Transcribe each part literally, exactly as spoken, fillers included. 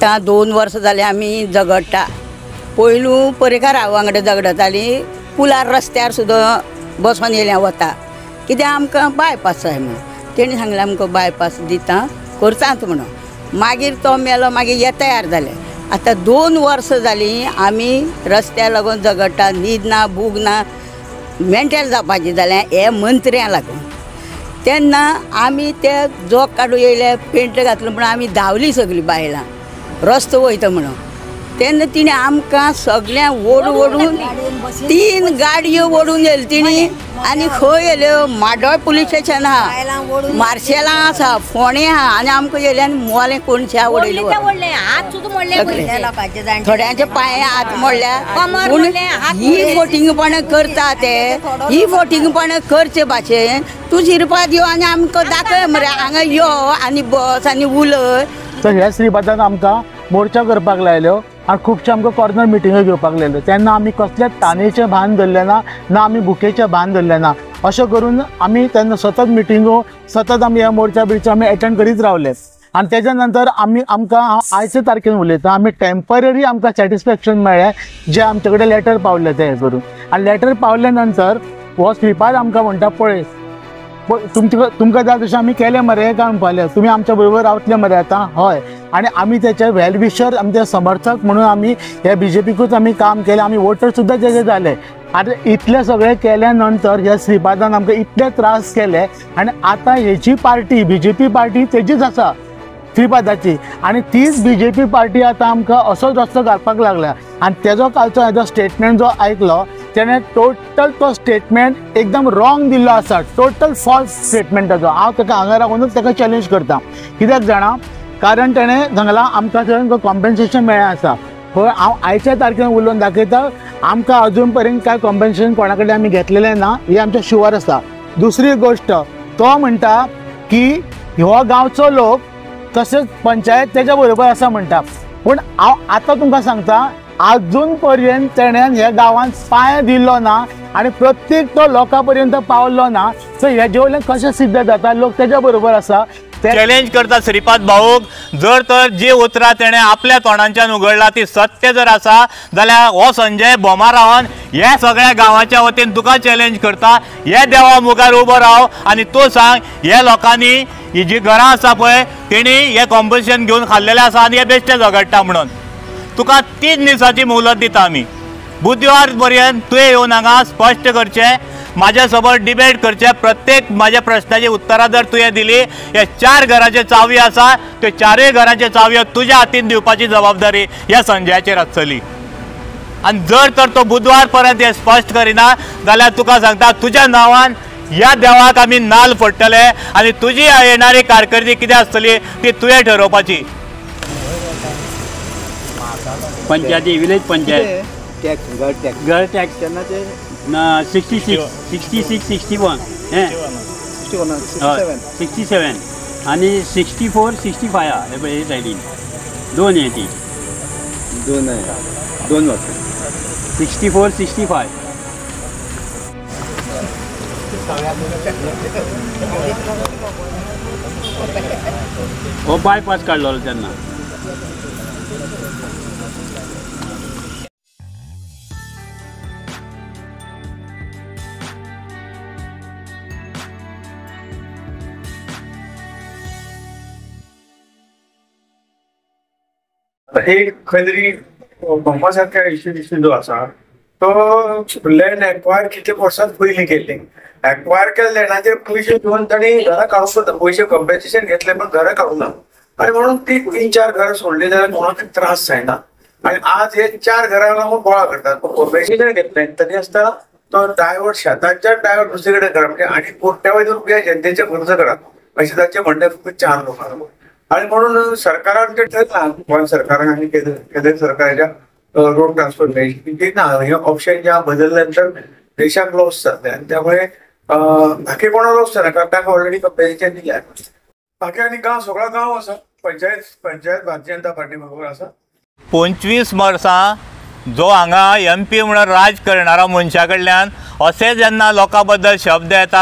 आतां दोन वर्सां जालीं आमी झगडटा। पयलू परेकार हांव वांगडा झगडटाली, पुलार रस्त्यार सुद्दां बसोन येयल्या वता, कित्याक आमकां बायपास जाय म्हणून तेणी सांगलें आमकां बायपास दिता करतात म्हणून। मागीर तो मेलो, मागीर हे तयार जालें। आतां दोन वर्सां जालीं आमी रस्त्याक लागून झगडटा, न्हीद ना बूग ना, मेंटल जावपाचें जालें हे मंत्र्याक लागून। तेन्ना आमी ते जोक काडून येयले, पेंट घातलो म्हणून आमी धांवलीं सगळीं बायलां रस्तो वयता म्हणून। तेन्ना तिणें आमकां सगळ्यांक ओडून ओडून तीन गाडयो ओडून येयल्यो तिणी, आनी खंय येयल्यो, माड्डोळ पुलीस स्टेशन आहा, मार्शेलां आसा, फोंडे आहा, आनी आमकां येयले आनी मोले कोणशा उडयले, थोड्यांचे पांय हात मोडल्या। पूण ही फोटिंगपणां करता ते, ही फोटिंगपणां करचे भाशेन तूं शिरपात यो आनी आमकां दाखय मरे, हांगा यो आनी बस आनी उलय। तर ह्या श्रीपादान आमकां मोर्चा करपाक लायल्यो आनी खुबशे आमकां कॉर्नर मिटिंग्यो घेवपाक लायल्यो। तेन्ना आमी कसल्याच ताणेचें भान धरलें ना, ना आमी भुकेचें भान धरलें ना। अशें करून आमी तेन्ना सतत मिटिंगो, सतत आमी ह्या मोर्चा बिर्चा आमी एटेंड करीत रावले। आनी तेज्या नंतर आमी आमकां आयच्या तारखेन उलयता, आमी टेम्पररी आमकां सॅटिस्फॅक्शन मेळ्ळें जे आमचे कडेन लॅटर पावले ते हे करून। आनी लॅटर पावल्या नंतर हो श्रीपाद आमकां म्हणटा, पळय तुमकां तुमकां जाय तशें आमी केलें मरे काय म्हणपालें, तुमी आमच्या बरोबर रावतले मरे आतां, हय। आनी आमी तेचे वेल विशर, आमचे समर्थक म्हणून आमी ह्या बीजेपीकूच आमी काम केलें, आमी वोटर सुद्दां तेजे जाले। आतां इतलें सगळें केल्या नंतर ह्या श्रीपादान आमकां इतले त्रास केले, आनी आतां हेची पार्टी बीजेपी पार्टी तेजीच आसा श्रीपादाची, आनी तीच बीजेपी पार्टी आतां आमकां असोच रस्तो घालपाक लागल्या। आनी तेजो कालचो हेजो स्टेटमेंट जो आयकलो तेणें टोटल तो स्टेटमेंट एकदम रॉंग दिल्लो आसा, टोटल फॉल्स स्टेटमेंट ताजो। हांव ताका हांगा रावूनच ताका चॅलेंज करता, कित्याक जाणा, कारण तेणें सांगलां आमकां थंय कॉम्पेन्सेशन मेळ्ळें आसा। पळय हांव आयच्या तारखेन उलोवन दाखयता, आमकां अजून पर्यंत कांय कॉम्पेन्सेशन कोणा कडेन आमी घेतलेलें ना, ही आमच्या शुवर आसा। दुसरी गोश्ट, तो म्हणटा की हो गांवचो लोक तशेंच पंचायत तेज्या बरोबर आसा म्हणटा, पूण हांव आतां तुमकां सांगता, आजून पर्यंत तेणेन ह्या गांवांत पांय दिल्लो ना आनी प्रत्येक तो लोकां पर्यंत पावल्लो ना। सो हेजे वयल्यान कशें सिद्ध जाता, लोक तेज्या बरोबर आसा। चॅलेंज करता श्रीपाद भाऊक, जर तर जी उतरां तेणें आपल्या तोंडांच्यान उगडला ती सत्य जर आसा जाल्यार हो संजय बोमारावन ह्या सगळ्या गांवाच्या वतीन तुका चॅलेंज करता, हे देवा मुखार उबो राव आनी तूं सांग ह्या लोकांनी ही जी घरां आसा पळय तेणी हे कॉम्पोजिशन घेवन खाल्लेलें आसा आनी हे बेश्टे झगडटा म्हणून। तुका तीन दिसाची मोहलत दिता आमी, बुधवार पर्यंत तुवें येवन हांगा स्पश्ट करचें, म्हाज्या सोबत डिबेट करचें, प्रत्येक म्हाज्या प्रश्नाची उतरां जर तुवें दिली, हे चार घरांचे चावी आसा त्यो चारय घरांचे चावयो तुज्या हातीन दिवपाची जबाबदारी ह्या संजयाचेर आसतली। आनी जर तर तो बुधवार पर्यंत हे स्पश्ट करिना जाल्यार तुका सांगता, तुज्या नांवान ह्या देवाक आमी नाल फोडटले आनी तुजी येणारी कारकिर्दी कितें आसतली ती तुवें ठरोवपाची। पंचायती विलेज पंचायत टॅक्स घर टॅक्स घर टॅक्स तेन्ना ते sixty six sixty six sixty one हे सिक्स्टी सेवन आनी सिक्स्टी फोर सिक्स्टी फाय हे पळय हे सायडीन दोन हे ती दोन दोन वर्स सिक्स्टी फोर सिक्स्टी फाय हो बायपास काडलो तेन्ना। एक खंय तरी भोवपासारख्या इश्यू इश्यू जो आसा तो लँड एक्वायर कितले वर्सां पयलीं केल्ली, एक्वायर केल्या लँडाचेर पयशे घेवन ताणी घरां काडून पयशे कॉम्पेन्सेशन घेतले पण घरां काडूना आनी म्हणून ती तीन चार घरां सोडली जाल्यार कोणाक त्रास जायना। आनी आज हे चार घरां लागून गोळा करतात, कॉम्पेन्सेशन घेतले तरी आसतना तो डायवर्ट शेताच्या डायवर्ट दुसरे कडेन करा म्हणजे आनी कोट्यावधी रुपया जनतेचे खर्च करा अशें ताचें म्हणणें फक्त चार लोकांक। आणि म्हणून सरकारान ते ठरला, गोंय सरकारान आणि केंद्र केंद्र सरकाराच्या रोड ट्रान्सपोर्टेशन ना हे ऑप्शन ज्या बदलल्यानंतर देशाक लॉस जातले आनी त्यामुळे बाकी कोणा लॉस जाना कारण ताका ऑलरेडी कॉम्पेन्सेशन दिल्या। बाकी आनी गांव सगळो गांव आसा पंचायत पंचायत भारतीय जनता पार्टी बरोबर आसा। पंचवीस वर्सां जो हांगा एम पी म्हणून राज करणारा मनशा कडल्यान असे जेन्ना लोकां बद्दल शब्द येता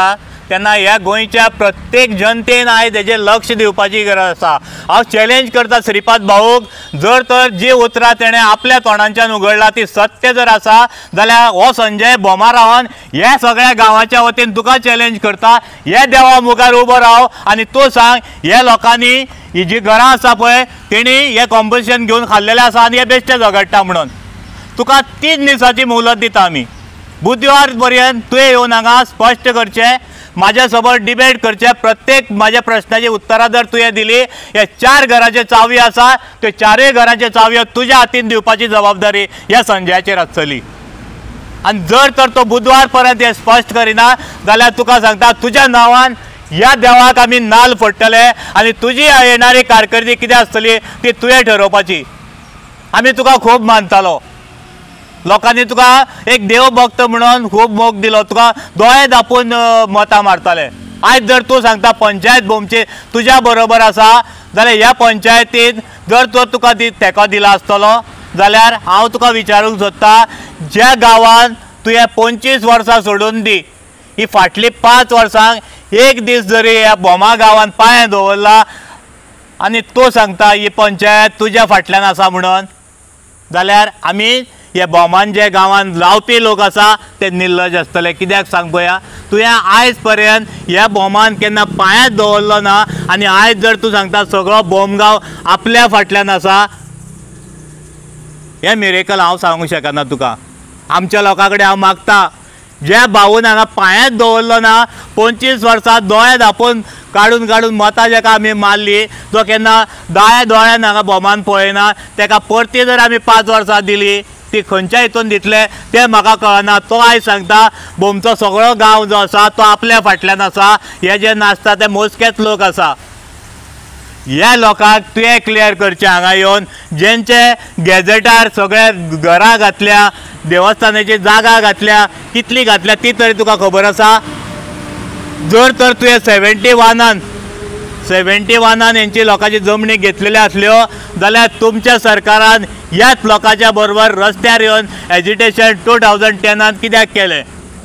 तेन्ना ह्या गोंयच्या प्रत्येक जनतेन आयज हेजेर लक्ष दिवपाची गरज आसा। हांव चॅलेंज करता श्रीपाद भाऊक, जर तर जी उतरां तेणें आपल्या तोंडांच्यान उगडला ती सत्य जर आसा जाल्यार हो संजय बोमारावन ह्या सगळ्या गांवाच्या वतीन तुका चॅलेंज करता, हे देवा मुखार उबो राव आनी तूं सांग ह्या लोकांनी ही जी घरां आसा पळय तेणी हे कॉम्पोजिशन घेवन खाल्लेलें आसा आनी हे बेश्टे झगडटा म्हणून। तुका तीन दिसाची मोहलत दिता आमी, बुधवार पर्यंत तुवें येवन हांगा स्पश्ट करचें, म्हाज्या सोबत डिबेट करचें, प्रत्येक म्हाज्या प्रश्नाची उतरां जर तुवें दिली हे चार घरांचे चावी आसा त्यो चारय घरांचे चावयो तुज्या हातीन दिवपाची जबाबदारी ह्या संजयाचेर आसतली। आनी जर तर तो बुधवार पर्यंत हे स्पश्ट करिना जाल्यार तुका सांगता तुज्या नांवान ह्या देवाक आमी नाल्ल फोडटले आनी तुजी येणारी कारकिर्दी कितें आसतली ती तुवें ठरोवपाची। आमी तुका खूब मानतालो, लोकांनी तुका एक देवभक्त म्हणून खूब मोग दिलो, तुका दोळे धापून मतां मारताले। आयज जर तूं सांगता पंचायत भोवमची तुज्या बरोबर आसा जाल्यार ह्या पंचायतीन जर तो तुका ती तेंको दिला आसतलो जाल्यार हांव तुका विचारूंक सोदता, ज्या गांवांत तुवें पंचवीस वर्सां सोडून दी, ही फाटली पांच वर्सांक एक दीस जरी ह्या बोमा गांवांत पांय दवरला आनी तूं सांगता ही पंचायत तुज्या फाटल्यान आसा म्हणून, जाल्यार आमी हे बोमान जे गांवांत रावपी लोक आसा ते निर्लज आसतले। कित्याक सांग पळया, तुवें आयज पर्यंत ह्या बोमान केन्ना पांयांत दवरलो ना आनी आयज जर तूं सांगता सगळो बोमगांव आपल्या फाटल्यान आसा, हे मिरेकल हांव सांगूंक शकना तुका। आमच्या लोकां कडेन हांव मागता, ज्या भाऊन हांगा पांयांत दवरलो ना, पंचवीस वर्सां दोळे धापून काडून काडून मतां जाका आमी मारली, जो केन्ना दाया दोळ्यान हांगा बोमान पळयना, ताका परती जर आमी पांच वर्सां दिली ती खंयच्या हितून दितले तें म्हाका कळना। तो आयज सांगता बोमचो सगळो गांव जो आसा तो आपल्या फाटल्यान आसा, हे जे नाचता ते मोजकेच लोक आसा। ह्या लोकांक तुवें क्लियर करचें हांगा येवन, जेंचे गॅजेटार सगळ्या घरां घातल्या, देवस्थानाची जागा घातल्या, कितली घातल्या ती तरी तुका खबर आसा? जर तर तुवें सेव्हन्टी वानान सेव्हन्टी वानान हेंची लोकांची जमनी घेतलेल्यो आसल्यो जाल्यार तुमच्या सरकारान ह्याच लोकांच्या बरोबर रस्त्यार येवन एजिटेशन टू थावजंड टेनान कित्याक केलें?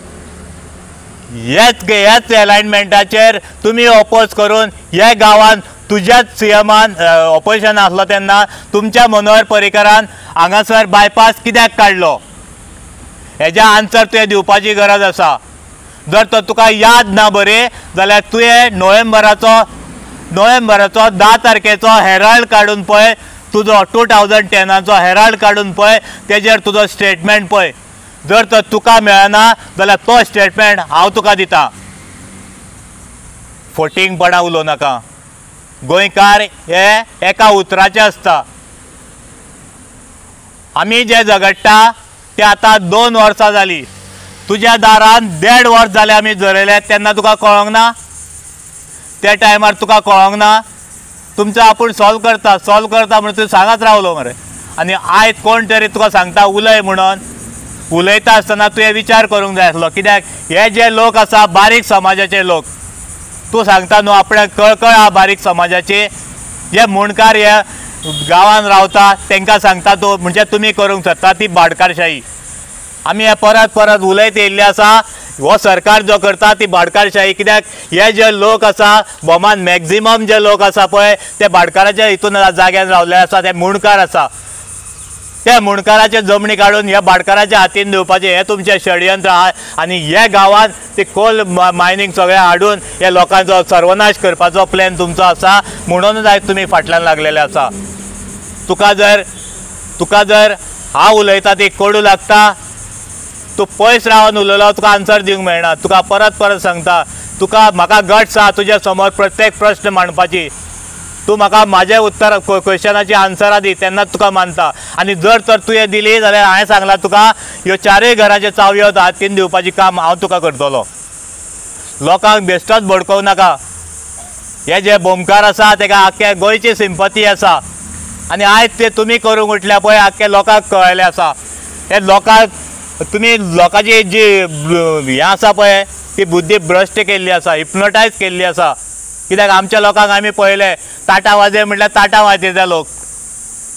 हेच ह्याच अलायनमेंटाचेर तुमी ऑपोज करून ह्या गांवांत तुज्याच सीएमान ऑपोजिशन आसलो तेन्ना तुमच्या मनोहर पर्रीकरान हांगासर बायपास कित्याक काडलो? हेज्या आन्सर तुवें दिवपाची गरज आसा। जर तर तुका याद ना बरें जाल्यार तुवें नोव्हेंबराचो नोव्हेंबराचो धा तारखेचो हेराल्ड काडून पळय, तुजो टू थावजंड टेनाचो हेराल्ड काडून पळय, तेजेर तुजो स्टेटमेंट पळय। जर तर तुका मेळना जाल्यार तो स्टेटमेंट हांव तुका दिता। फोटिंगपणा उलोव नाका, गोंयकार हे एका उतराचे आसता। आमी जे झगडटा ते आतां दोन वर्सां जालीं, तुज्या दारान देड वर्स जालें आमी झरयले, तेन्ना तुका कळोंक ना? त्या टायमार तुका कळोंक ना? तुमचो आपूण सॉल्व करता सॉल्व करता म्हणून तूं सांगत रावलो मरे, आनी आयज कोण तरी तुका सांगता उलय म्हणून। उलयता आसतना तुवें विचार करूंक जाय आसलो, कित्याक हे जे लोक आसा बारीक समाजाचे लोक, तूं सांगता न्हू आपणाक कळकळ आहा बारीक समाजाची, जे मुणकार ह्या गांवांत रावता तांकां सांगता तूं म्हणजे तुमी करूंक सोदता ती भाटकारशाही। आमी हे परत परत उलयत येयल्ले आसा, हो सरकार जो करता ती भाटकारशाही। कित्याक हे जे लोक आसा बोमान मॅक्झिमम जे लोक आसा पळय ते भाटकाराच्या हितून जाग्यान रावले आसा, ते मुणकार आसा। त्या मुणकाराचे जमनी काडून ह्या भाटकाराच्या हातीन दिवपाचें हें तुमचें षडयंत्र आहा, आनी ह्या गांवांत ते कोल मायनींग सगळें हाडून ह्या लोकांचो सर्वनाश करपाचो प्लॅन तुमचो आसा, म्हणूनच आयज तुमी फाटल्यान लागलेले आसा। तुका जर तुका जर हांव उलयता ती कोडू लागता, तूं पयस रावन उलयलो तुका आन्सर दिवंक मेळना। तुका परत परत सांगता, तुका म्हाका गट्स आहा तुज्या समोर प्रत्येक प्रश्न मांडपाची। तूं म्हाका म्हाजे उत्तर क्वेश्चनाची आन्सरां दी तेन्नाच तुका मानता, आनी जर तर तुवें दिली जाल्यार हांवें सांगलां तुका ह्यो चारय घरांचे चावयो हातीन दिवपाची काम हांव तुका करतलो। लोकांक बेश्टोच भडकोवं नाका। हे जे बोमकार आसा ताका आख्या गोंयची सिंपती आसा, आनी आयज ते तुमी करूंक उठल्या पळय आख्या लोकांक कळयलें आसा। हे लोकांक तुमी लोकांची जी हें आसा पळय ती बुद्धी भ्रश्ट केल्ली आसा, हिप्नोटायज केल्ली आसा। कित्याक आमच्या लोकांक आमी पळयले ताटा वाजय म्हटल्यार ताटा वाजयता लोक,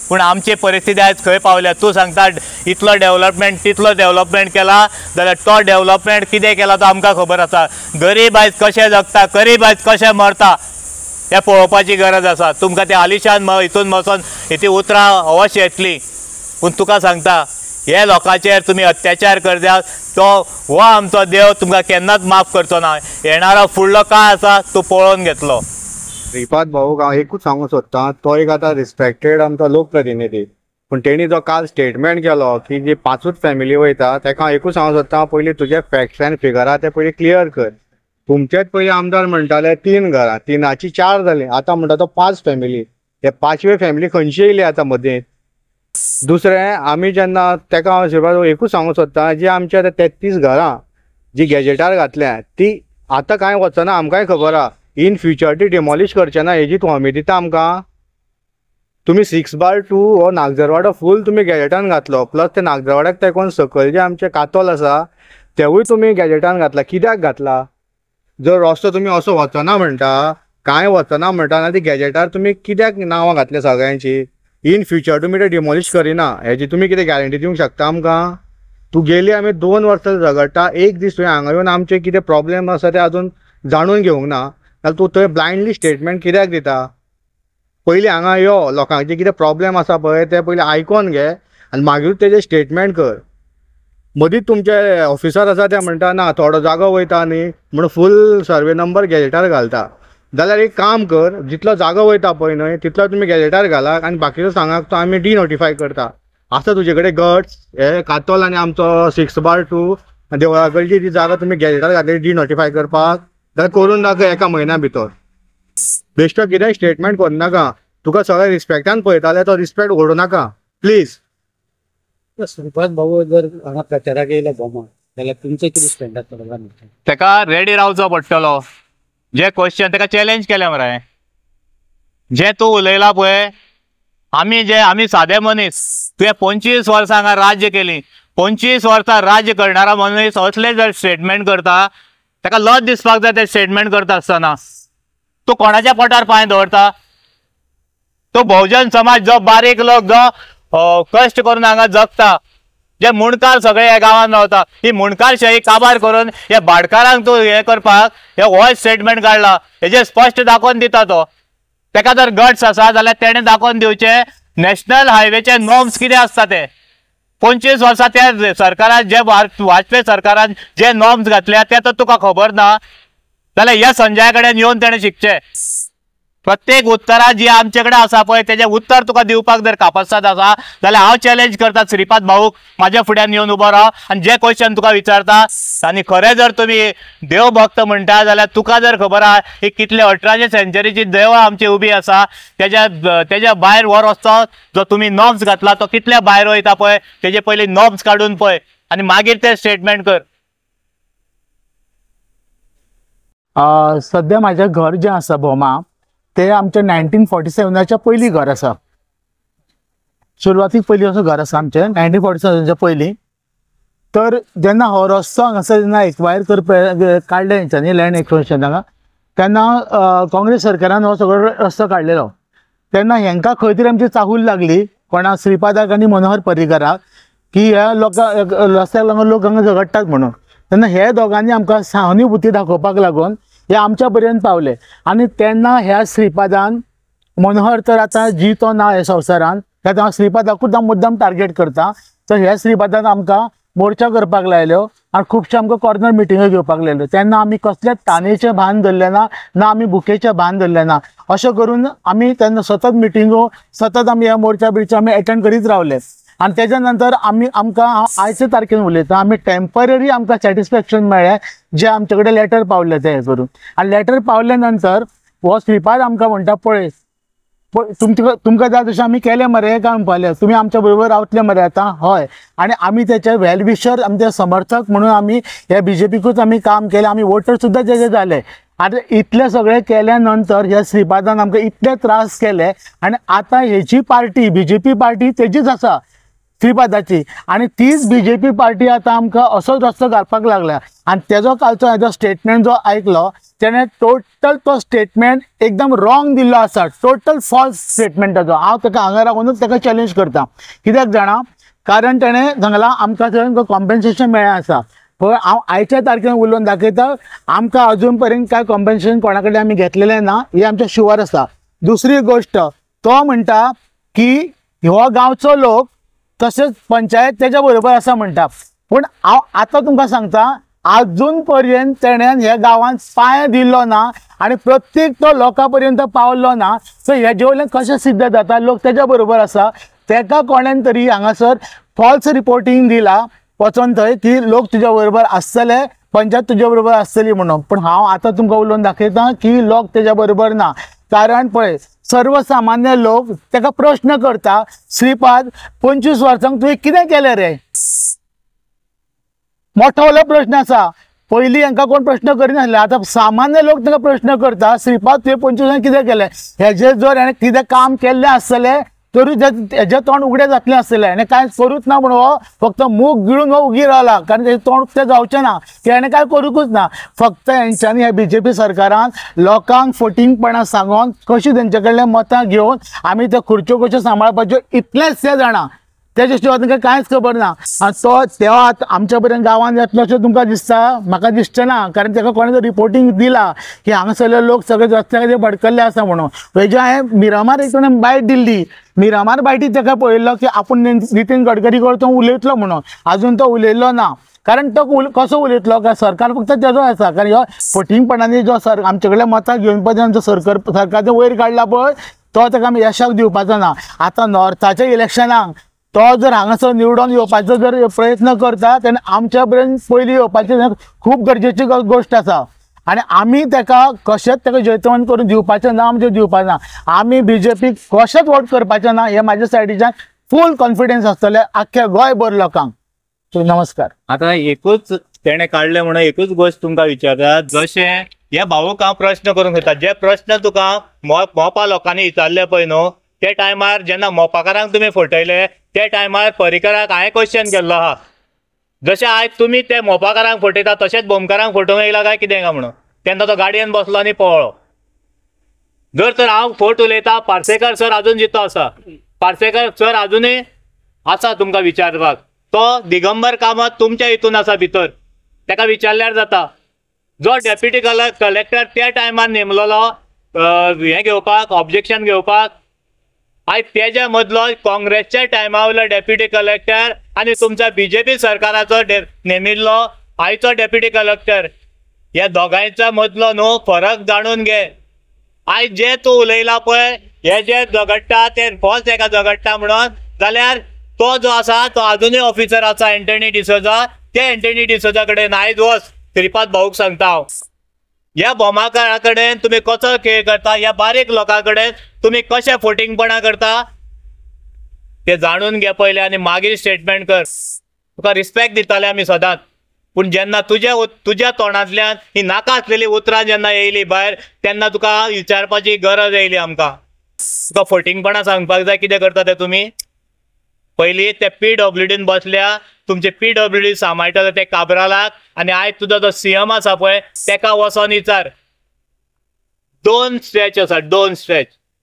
पूण आमची परिस्थिती आयज खंय पावल्या तूं सांगता इतलो डेव्हलपमेंट तितलो डेव्हलपमेंट केला जाल्यार तो डेव्हलपमेंट कितें केला तो आमकां खबर आसा गरीब आयज कशें जगता गरीब आयज कशें मरता हें पळोवपाची गरज आसा तुमकां ते आलिशान हितून वचोन ती उतरां अवश्य येतली पूण तुका सांगता हे लोकांचेर तुमी अत्याचार करतात तो हो आमचो देव तुमकां केन्नाच माफ करचो ना येणारो फुडलो काळ आसा तो पळोवन घेतलो श्रीपाद भाऊक हांव एकूच सांगूं सोदतां तो एक आतां रिस्पेक्टेड आमचो लोकप्रतिनिधी पूण तेणी जो काल स्टेटमेंट केलो की जी पांचूच फॅमिली वयता ताका हांव एकूच सांगूं सोदतां पयलीं तुजे फॅक्ट्स एंड फिगरां ते पयलीं क्लियर कर तुमचेच पयलीं आमदार म्हणटाले तीन घरां तिनाची चार जालीं आतां म्हणटा तो पांच फॅमिली हे पांचवे फॅमिली खंयची येयली आतां मदीं दुसरें आमी जेन्ना ताका हांव श्रीपाद एकूच सांगूं सोदतां जी आमची आतां तेत्तीस घरां जी गॅजेटार घातल्या ती आतां कांय वचना आमकांय खबर आहा इन फ्युचर ती डिमॉलिश करचे ना हेजी तूं हमी दिता आमकां तुमी सिक्स बार टू हो नागजरवाडो फूल तुमी गॅजेटान घातलो प्लस ते नागजरवाड्याक तेकोन सकयल जे आमचे कातोल आसा तेवूय तुमी गॅजेटान घातला कित्याक घातला जर रस्तो तुमी असो वचना म्हणटा कांय वचना म्हणटा ना ती गॅजेटार तुमी कित्याक नांवां घातल्या सगळ्यांची इन फ्युचर तुमी ते डिमॉलिश करिना हेजी तुमी कितें गॅरंटी दिवंक शकता आमकां तूं गेली आमी दोन वर्सां झगडटा एक दीस तुवें हांगा येवन आमचे कितें प्रॉब्लेम आसा ते अजून जाणून घेवंक ना जाल्यार तूं थंय ब्लायंडली स्टेटमेंट कित्याक दिता पयलीं हांगा यो लोकांचे कितें प्रॉब्लेम आसा पळय ते पयलीं आयकोन घे आनी मागीरूच तेजें स्टेटमेंट कर मदींच तुमचे ऑफिसर आसा ते म्हणटा ना थोडो जागो वयता न्ही म्हणून फूल सर्वे नंबर गॅजेटार घालता जाल्यार एक काम कर जितलो जागो वयता पळय न्हय तितलो तुमी गॅजेटार घालात आनी बाकीचो सांगात तो आमी डिनोटिफाय करता आसा तुजे कडेन गट्स हे कातोल आनी आमचो सिक्स बार टू देवळा कडची ती जागा तुमी गॅजेटार घातली डिनोटिफाय करपाक जाल्यार करून दाखय एका म्हयन्या भितर बेश्टो कितेंय स्टेटमेंट करनाका तुका सगळ्या रिस्पेक्टान पळयताले तो रिस्पेक्ट ओडूं नाका प्लीज श्रीपाद भाऊ जर हांगा प्रचाराक येयलो भोवमान जाल्यार तुमचें कितें स्टँड आसतलो ताका रेडी रावचो पडटलो जे क्वेश्चन ताका चॅलेंज केले मरे जे तूं उलयला पळय आमी जे आमी सादे मनीस तुवें पंचवीस वर्सां हांगा राज्य केली पंचवीस वर्सां राज्य करणारा मनीस असले जर स्टेटमेंट करता ताका लज दिसपाक जाय ते स्टेटमेंट करता आसतना तूं कोणाच्या पोटार पांय दवरता तो बहुजन समाज जो बारीक लोक जो कश्ट करून हांगा जगता जे मुणकार सगळे ह्या गांवांत रावता ही मुणकारशाही काबार करून ह्या भाटकारांक तूं हे करपाक हे हो स्टेटमेंट काडला हेजे स्पश्ट दाखोवन दिता तो ताका जर गट्स आसा जाल्यार तेणें दाखोवन दिवचे नॅशनल हायवेचे नॉर्म्स कितें आसता ते पंचवीस वर्सां त्या सरकारान जे वाजपेयी सरकारान जे नॉर्म्स घातल्या ते तर तुका खबर ना जाल्यार ह्या संजया कडेन येवन तेणें शिकचें प्रत्येक उत्तरां जी आमचे कडेन आसा पळय तेजें उत्तर तुका दिवपाक जर कापासाद आसा जाल्यार हांव चॅलेंज करता श्रीपाद भाऊक म्हाज्या फुड्यान येवन उबो राव आनी जे क्वेश्चन तुका विचारता आनी खरें जर तुमी देव भक्त म्हणटा जाल्यार तुका जर खबर आहा ही कितले अठराशे सेंचुरीची देवळां आमची उबी आसा तेज्या तेज्या भायर हो रस्तो जो तुमी नॉर्म्स घातला तो कितल्या भायर वयता पळय तेजे पयलीं नॉर्म्स काडून पळय आनी मागीर ते स्टेटमेंट कर. सध्या म्हाजें घर जें आसा भोमा ते आमचे नायन्टीन फोर्टी सेवनाच्या पयलीं घर आसा सुरवातीक पयलीं असो घर आसा आमचें नायन्टीन फोर्टी सेवनाच्या पयलीं तर जेन्ना हो रस्तो हांगासर जेन्ना एक्वायर करप काडले हेंच्यांनी लँड एक्विजिशनाक तेन्ना काँग्रेस सरकारान हो सगळो रस्तो काडलेलो तेन्ना हेंकां खंय तरी आमची चाहूल लागली कोणा श्रीपादाक आनी मनोहर पर्रीकराक की ह्या लोकां रस्त्याक लागून लोक हांगा झगडटात म्हणून तेन्ना हे दोगांनी आमकां सहानुभुती दाखोवपाक लागून हे आमच्या पर्यंत पावले आनी तेन्ना ह्या श्रीपादान मनोहर तर आतां जितो ना ह्या संवसारान तेन्ना हांव श्रीपादाकूच हांव मुद्दाम टार्गेट करता तर ह्या श्रीपादान आमकां मोर्चा करपाक लायल्यो आनी खुबशे आमकां कॉर्नर मिटिंग्यो घेवपाक लायल्यो तेन्ना आमी कसलेच ताणेचें भान धरलें ना ना आमी भुकेचें भान धरलें ना अशें करून आमी तेन्ना सतत मिटिंगो सतत आमी ह्या मोर्चा बिर्चा आमी एटेंड करीत रावले आनी तेज्या नंतर आमी आमकां आयचे तारखेन उलयता आमी टेम्पररी आमकां सॅटिस्फॅक्शन मेळ्ळें जे आमचे कडेन लेटर पावले ते हे करून आनी लेटर पावले नंतर हो श्रीपाद आमकां म्हणटा पळय तुमकां तुमकां जाय तशें आमी केलें मरे काय म्हणपालें तुमी आमच्या बरोबर रावतले मरे आतां हय आनी आमी तेचे वेलविशर आमचे समर्थक म्हणून आमी ह्या बीजेपीकूच आमी काम केलें आमी वोटर सुद्दां तेजे जाले आतां इतलें सगळें केल्या नंतर ह्या श्रीपादान आमकां इतले त्रास केले आनी आतां हेची पार्टी बीजेपी पार्टी तेजीच आसा श्रीपादाची आनी तीच बीजेपी पार्टी आतां आमकां असोच रस्तो घालपाक लागल्या आणि तेजो कालचो हेजो स्टेटमेंट जो आयकलो तेणें टोटल तो स्टेटमेंट एकदम रॉंग दिल्लो आसा, टोटल फॉल्स स्टेटमेंट ताजो. हांव ताका हांगा रावूनच ताका चॅलेंज करता. कित्याक जाणा, कारण तेणें सांगलां आमकां थंय कॉम्पेन्सेशन मेळ्ळें आसा. पळय हांव आयच्या तारखेन उलोवन दाखयता, आमकां अजून पर्यंत कांय कॉम्पेन्सेशन कोणा कडेन आमी घेतलेलें ना, हें आमचें शुवर आसा. दुसरी गोश्ट तो म्हणटा की हो गांवचो लोक तशेंच पंचायत तेज्या बरोबर आसा म्हणटा. पूण हांव आतां तुमकां सांगता, अजून पर्यंत तेणेन ह्या गांवांत पांय दिल्लो ना आनी प्रत्येक तो लोकां पर्यंत पावल्लो ना. सो हेजे वयल्यान कशें सिद्ध जाता लोक तेज्या बरोबर आसा. तेका कोणेन तरी हांगासर फॉल्स रिपोर्टींग दिला वचोन थंय की लोक तुज्या बरोबर आसतले, पंचायत तुज्या बरोबर आसतली म्हणून. पूण हांव आतां तुमकां उलोवन दाखयता की लोक तेज्या बरोबर ना. कारण पळय सर्वसामान्य लोक तेका प्रश्न करता, श्रीपाद पंचवीस वर्सांक तुवें कितें केलें रे? मोठो व्हडलो प्रश्न आसा. पयलीं हांकां कोण प्रश्न करिनासले, आतां सामान्य लोक ताका प्रश्न करता, श्रीपाद तुवें पंचवीसांक कितें केलें? हेजेर जर हाणें कितें काम केल्लें आसतलें तरूच हेजें तोंड उगडें जातलें आसतलें. हाणें कांय करूच ना म्हणून हो फक्त मूग गिळून हो उगी रावला, कारण तेजें तोंड तें जावचें ना, की हाणें कांय करूंकच ना. फक्त हेंच्यांनी ह्या बीजेपी सरकारान लोकांक फटींगपणां सांगून कशीं तेंचे कडल्यान मतां घेवन आमी त्यो खुर्च्यो कश्यो सांबाळपाच्यो इतलेंच ते जाणा. तेजे शिवाय तांकां कांयच खबर ना. आनी तो तेव्हा आतां आमच्या पर्यंत गांवांत येतलो अशें तुमकां दिसता? म्हाका दिसचें ना, कारण ताका कोणें तरी रिपोर्टींग दिला की हांगासरले लोक सगळे रस्त्या खातीर भडकल्ले आसा म्हणून. हेजे हांवें मिरामार एक कोणें बायट दिल्ली, मिरामार बायटीत ताका पळयल्लो की आपूण नितीन गडकरी कडून तो उलयतलो म्हणून. आजून तो उलयल्लो ना. कारण तो उल कसो उलयतलो काय सरकार फक्त तेजो आसा. कारण ह्यो फटींगपणांनी जो सर आमचे कडल्यान मतां घेवन पर्यंत जो सरकार सरकाराचो वयर काडला पळय तो ताका आमी यशाक दिवपाचो ना. आतां नॉर्थाच्या इलेक्शनाक तो जर हांगासर निवडून येवपाचो जर प्रयत्न करता तेन्ना आमच्या पर्यंत पयलीं येवपाची खूब गरजेची गोश्ट आसा. आनी आमी ताका कशेंच ताका जैतवंत करून दिवपाचें ना, म्हणजे दिवपाचें ना. आमी बीजेपीक कशेंच वोट करपाचें ना, हे म्हाज्या सायडीच्यान फूल कॉन्फिडन्स आसतलें आख्ख्या गोंयभर लोकांक. सो नमस्कार. आता एकूच तेणे काढले म्हणून एकूच गोष्ट तुमकां विचारता, जशें हे भाऊक हांव प्रश्न करूंक सोदता, जे प्रश्न तुका मोपा लोकांनी विचारले पळय न्हू, ते टायमार जेन्ना मोपाकारांक तुमी फटयले ते टायमार पर्रीकराक हांवें क्वेश्चन केल्लो आहा, जशें आयज तुमी ते मोपाकारांक फटयता तशेंच बोमकारांक फटोवंक येयला काय कितें काय म्हणून. तेन्ना तो गाडयेन बसलो आनी पळलो. जर तर हांव खोट उलयता, पार्सेकर सर अजून जितो आसा, पार्सेकर सर अजुनूय आसा तुमकां विचारपाक. तो दिगंबर कामत तुमच्या हितून आसा भितर, ताका विचारल्यार जाता. जो डेप्युटी कलेक्टर त्या टायमार नेमलेलो हें घेवपाक, ऑब्जेक्शन घेवपाक, आयज तेज्या मदलो काँग्रेसच्या टायमा वयलो डेप्युटी कलेक्टर आनी तुमच्या बीजेपी सरकाराचो नेमिल्लो आयचो डेप्युटी कलेक्टर, ह्या दोगांयच्या मदलो न्हू फरक जाणून घे. आयज जे तूं उलयला पळय, हे जे झगडटा ते फॉल्स एका झगडटा म्हणून, जाल्यार तो जो आसा तो अजुनूय ऑफिसर आसा एंटनी डिसोजा. ते एंटनी डिसोजा कडेन आयज वच, श्रीपाद भाऊक सांगता हांव. ह्या बोमाकारा कडेन तुमी कसो खेळ करता, ह्या बारीक लोकां कडेन तुमी कशें फटींगपणां करता ते जाणून घे पयलें, आनी मागीर स्टेटमेंट कर. तुका रिस्पेक्ट दिताले आमी सदांच, पूण जेन्ना तुज्या तुज्या तोंडांतल्यान ही नाका आसलेली उतरां जेन्ना येयली भायर तेन्ना तुका विचारपाची गरज येयली आमकां. तुका फटींगपणां सांगपाक जाय कितें करता ते तुमी. पयलीं ते पी डब्ल्यू डीन बसल्या, तुमचे पी डब्ल्यू डी सांबाळटा ते काबरालाक, आनी आयज तुजो जो सीएम आसा पळय तेका वचोन विचार. दोन स्ट्रेच आसा, दोन स्ट्रेच.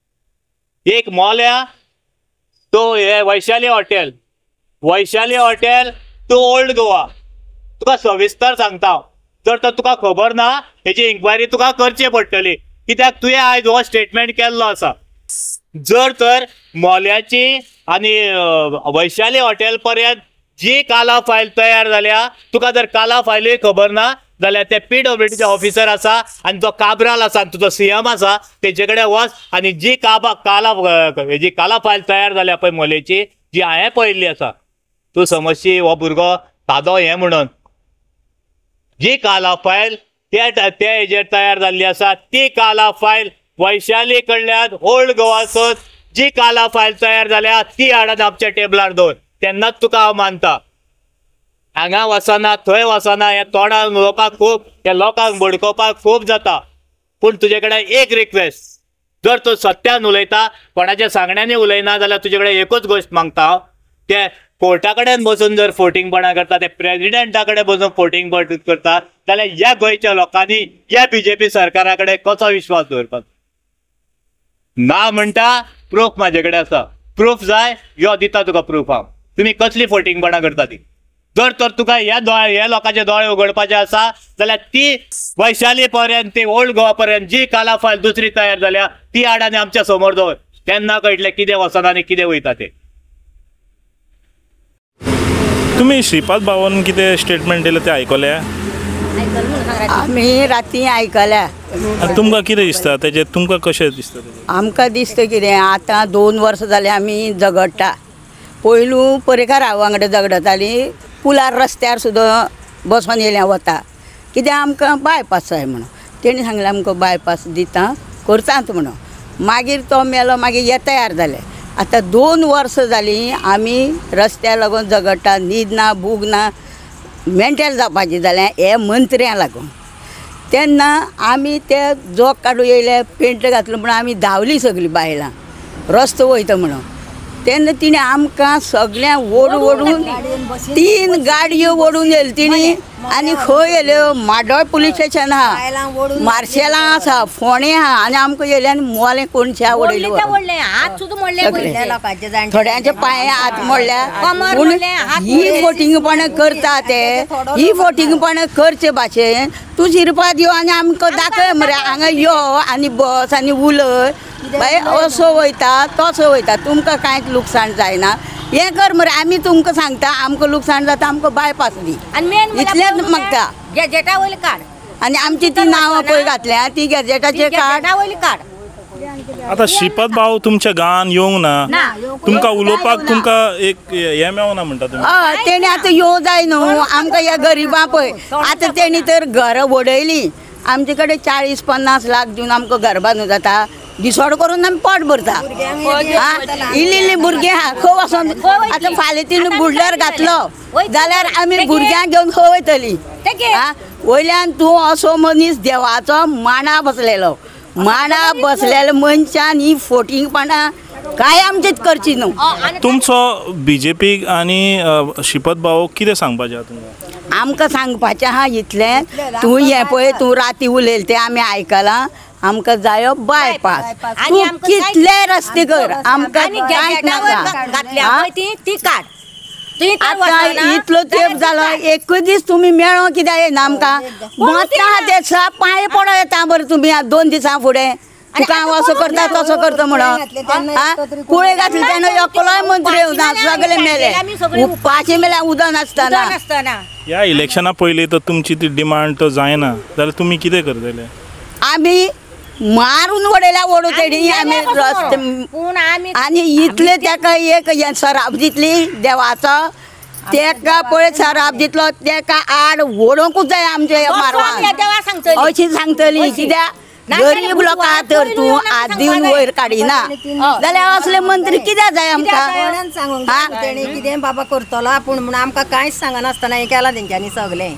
एक मोल्या तो हे Vaishali hotel, Vaishali hotel to old Goa. तुका सविस्तर सांगता हांव, जर तर तुका खबर ना हेची इन्क्वायरी तुका करची पडटली, कित्याक तुवें आयज हो स्टेटमेंट केल्लो आसा. जर तर मोल्याची आनी वैशाली हॉटेल पर्यंत जी काला फायल तयार जाल्या, तुका जर काला फायलूय खबर ना जाल्यार ते पी डब्ल्यू डीचे ऑफिसर आसा आनी जो काब्राल आसा तुजो सीएम आसा तेजे कडेन वच आनी जी काबा काला हेजी काला फायल तयार जाल्या पळय मोलेची, जी हांवें पळयल्ली आसा, तूं समजशी हो भुरगो तादो हें म्हणून, जी काला फायल त्या त्या हेजेर तयार जाल्ली आसा ती काला फायल वैशाली कडल्यान ओल्ड गोवासून जी काला फायल तयार जाल्या ती हाडून आमच्या टेबलार दवर, तेन्नाच तुका हांव मानता. हांगा वचना थंय वचना हे तोंडाक उलोवपाक खूब, हे लोकांक भडकोवपाक खूब जाता. पूण तुजे कडेन एक रिक्वेस्ट, जर तूं सत्यान उलयता, कोणाच्या सांगण्यानी उलयना जाल्यार तुजे कडेन एकूच गोश्ट मागता हांव, ते कोर्टा कडेन बसून जर फोटिंगपणां करता ते प्रेसिडेंटा कडेन बसून फोटिंग करता जाल्यार ह्या गोंयच्या लोकांनी ह्या बीजेपी सरकारा कडेन कसो विश्वास दवरपाक? ना म्हणटा प्रूफ म्हाजे कडेन आसा, प्रूफ जाय यो दिता तुका प्रूफ हांव. तुमी कसली फोटिंगपणां करता ती? जर तर तुका ह्या दोळे ह्या लोकांचे दोळे उगडपाचे आसा जाल्यार ती वैशाली पर्यंत ती ओल्ड गोवा पर्यंत जी काला फायल दुसरी तयार जाल्या ती आडानी आमच्या समोर दवर. तेन्ना कळटलें कितें वचना आनी कितें वयता तें. तुम्ही श्रीपाद भावान कितें स्टेटमेंट दिलें तें आयकलें? आमी राती आयकल्या. तुमकां कितें दिसता तेजें? तुमकां कशें दिसता? आमकां दिसता कितें, आतां दोन वर्सां जालीं आमी झगडटा. पयलू परेकार हांव वांगडा झगडटाली, पुलार रस्त्यार सुद्दां बसोन येयल्या वता. कित्याक आमकां बायपास जाय म्हणून तेणी सांगलें आमकां बायपास दिता करतात म्हणून. मागीर तो मेलो, मागीर हे तयार जाले. आतां दोन वर्सां जालीं आमी रस्त्याक लागून झगडटा. न्हीद ना, बूग ना, मेंटल जावपाची जाल्यार हे मंत्र्यांक लागून. तेन्ना आमी ते जोक काडून येयले, पेंट घातलो म्हणून आमी धांवलीं सगळीं बायलां रस्तो वयता म्हणून. तेन्ना तिणें आमकां सगळ्यांक ओडून ओडून तीन गाडयो ओडून येयल्यो तिणी. आनी खंय येयल्यो? माड्डोळ पुलीस स्टेशन आहा, मार्शेलां आसा, फोंडे आहा, आनी आमकां येयले आनी मोले कोणशा उडयले. थोड्यांचे पांय हात मोडल्या. पूण ही फोटिंगपणां करता ते, ही फोटिंगपणां करचे भाशेन तूं शिरपाद यो आनी आमकां दाखय मरे, हांगा यो आनी बस आनी उलय. बाय असो वयता तसो वयता, तुमकां कांयच लुकसाण जायना. हें कर मरे, आमी तुमकां सांगता आमकां लुकसाण जाता आमकां बायपास दी इतलेंच मागता. गॅजेटा वयली काड आनी आमची ती नांवां पळय घातल्या ती गॅजेटाचेर काड. वयली काड. आतां श्रीपाद भाव तुमच्या गांवांत येवंक ना, तुमकां उलोवपाक तुमकां एक हें मेळना म्हणटा तुमी? हय, तेणी आतां येवं जाय न्हू. आमकां ह्या गरिबां पळय आतां तेणी तर घरां वडयलीं. आमचे कडेन चाळीस पन्नास लाख दिवन आमकां घर बांदूं जाता? दिसवड करून आमी पोट भरता. इल्ली इल्ली भुरगीं आहा खंय वचोन. आतां फाल्यां तिणें बुडल्यार घातलो जाल्यार आमी भुरग्यांक घेवन खंय वयतलीं? वयल्यान तूं असो मनीस देवाचो मांडा बसलेलो, मांडा बसलेल्या मनशान ही फोटिंगपणां काय आमचीच करची न्हू. तुमचो बीजेपीक आनी श्रीपाद भाव कितें सांगपाचें आहा तुमकां? आमकां सांगपाचें आहा इतलें, तूं हें पळय तूं राती उलयलें तें आमी आयकलां. आमकां जायो बायपास. तूं कितले रस्ते कर, आमकां कांयच नाका. आतां इतलो तेंप जालो, एकूच दीस तुमी मेळो कित्याक येना आमकां? वता ते पांय पडो येता बरें तुमी दोन दिसां फुडें. तुका हांव असो करता तसो करता म्हणून. कुळे घातले तेन्ना एकलोय मंत्री येवना, सगळे मेले. उपाशी मेल्या उदक नासतना. ह्या इलेक्शना पयलीं तर तुमची ती डिमांड तो जायना जाल्यार तुमी कितें करतले? आमी मारून उडयल्या ओडू तेणी आमी रस्ते. आनी इतले ताका एक सराप दितली देवाचो, तेका पळय सराप दितलो तेका आड ओडोंकूच जाय आमचे मारवान अशी सांगतली. कित्याक गरीब लोकां तर तूं हात दिवन वयर काडिना जाल्यार असले मंत्री कित्याक जाय आमकां? तेणी कितें बाबा करतलो आपूण म्हणून आमकां कांयच सांगनासतना हें केलां तेंच्यांनी सगलें.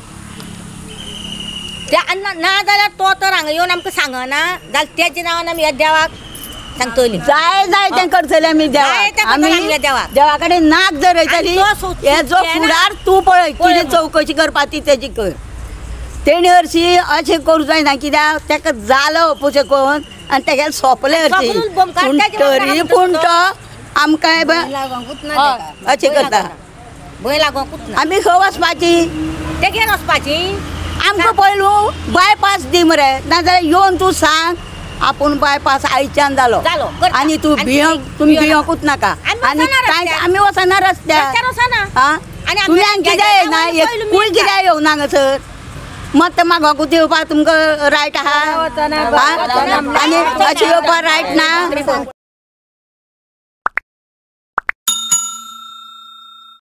ना जाल्यार तो तर हांगा येवन आमकां सांगना जाल्यार तेच्या नांवान आमी ह्या देवाक सांगतली. जाय जाय तें करतले आमी देवाक. आमी देवा कडेन नाक धरयतली. हेजो फुडार तूं पळय कितें चवकशी करपा ती तेजी कर. तेणी हरशी अशें करूं जायना कित्याक तेका जालो पयशे कोण आनी तेगे सोंपलें हरशी. पूण तरी पूण तो आमकां अशें करता. भंय लागोंकूच ना. आमी खंय वचपाची? तेगेर वचपाची. आमकां पयलू बायपास दी मरे, नाजाल्यार येवन तूं सांग आपूण बायपास आयच्यान जालो आनी तूं भियोंक तुमी भियोंकूच नाका. आनी कांय आमी वचना रस्त्यार. तुमल्यांक कित्याक येना? एक कूळ कित्याक येवना हांगासर? मत मागोंकूच येवपाक तुमकां रायट आहा? आनी अशें येवपाक रायट ना?